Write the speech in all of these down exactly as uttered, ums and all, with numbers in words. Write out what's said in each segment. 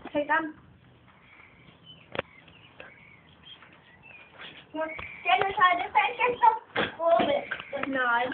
Fängt an. Dennis, halt, das fällt jetzt auf Probe. Nein.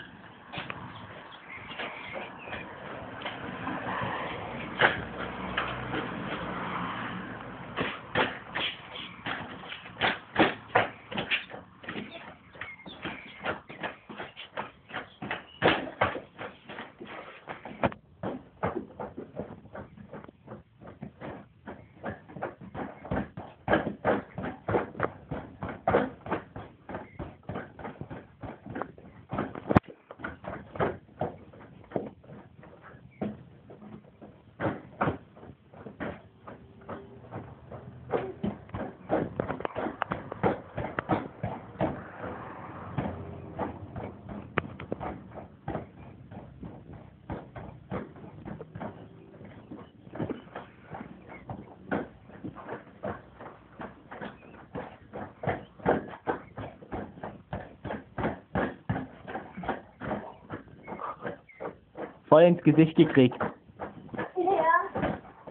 Voll ins Gesicht gekriegt. Ja.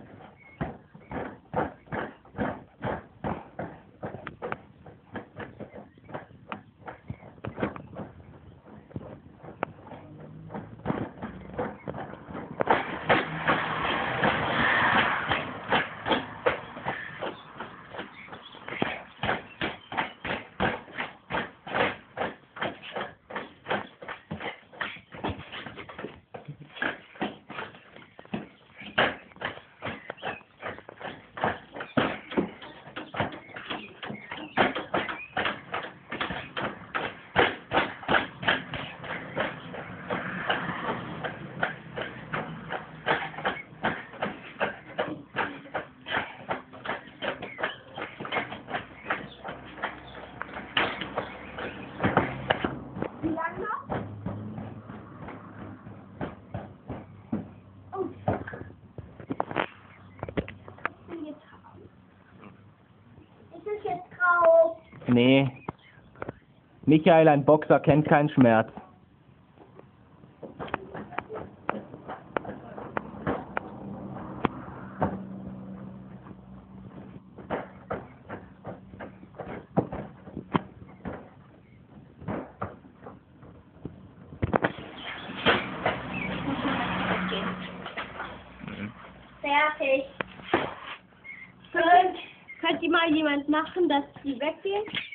Wie lange noch? Oh. Ich bin jetzt drauf. Ist es jetzt drauf? Nee. Michael, ein Boxer, kennt keinen Schmerz. Fertig. Könnt, könnt ihr mal jemand machen, dass die weggehen?